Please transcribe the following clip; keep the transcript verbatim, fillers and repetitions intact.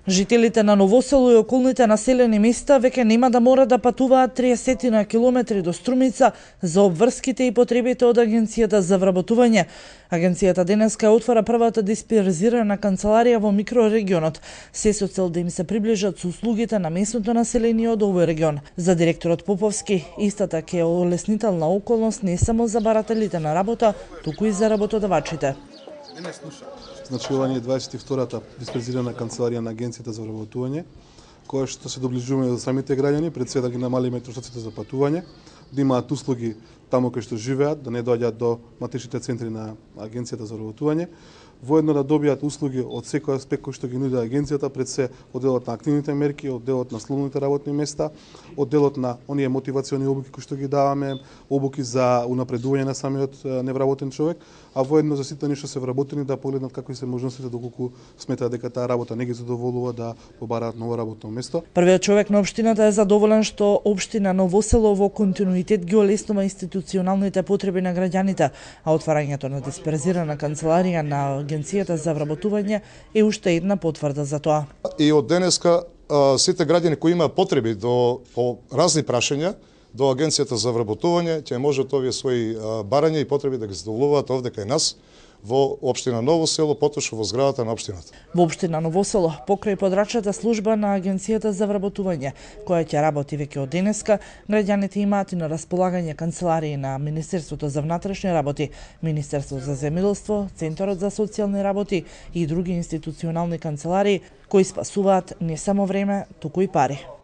Жителите на Ново село и околните населени места веќе нема да мора да патуваат триесет на километри до Струмица за обврските и потребите од Агенцијата за вработување. Агенцијата денеска отвора првата дисперзирана канцеларија во микрорегионот, се со цел да им се приближат со услугите на местното население од овој регион. За директорот Поповски, истата ќе е олеснителна околност не само за барателите на работа, туку и за работодавачите. Значи, ова е дваесет и втората дисперзирана канцеларија на Агенцијата за вработување, која што се доближуваме до самите граѓани, пред се да ги намалиме трошоците за патување, да имаат услуги таму кај што живеат, да не доаѓаат до матичните центри на Агенцијата за вработување, воедно да добијат услуги од секој аспект кој што ги нуди Агенцијата, пред се од делот на активните мерки, од делот на слободните работни места, од делот на оние мотивациони обуки кои што ги даваме, обуки за унапредување на самиот невработен човек, а воедно за сите нешто се вработени да погледнат какви се можностите доколку сметаат дека таа работа не ги задоволува да побараат ново работно место. Првиот човек на општината е задоволен што општина Ново село во континуитет ги олеснува институционалните потреби на граѓаните, а отварањето на дисперзирана канцеларија на Агенцијата за вработување е уште една потврда за тоа. И од денеска сите граѓани кои имаат потреби до по разни прашања до Агенцијата за вработување ќе можат овие своји барања и потреби да ги задоволуваат овде кај нас во општина Ново село, поточно во зградата на општината. Во општина Ново село, покрај подрачната служба на Агенцијата за вработување, која ќе работи веќе од денеска, граѓаните имаат и на располагање канцеларии на Министерството за внатрешни работи, Министерство за земјоделство, Центарот за социјални работи и други институционални канцеларии кои спасуваат не само време, туку и пари.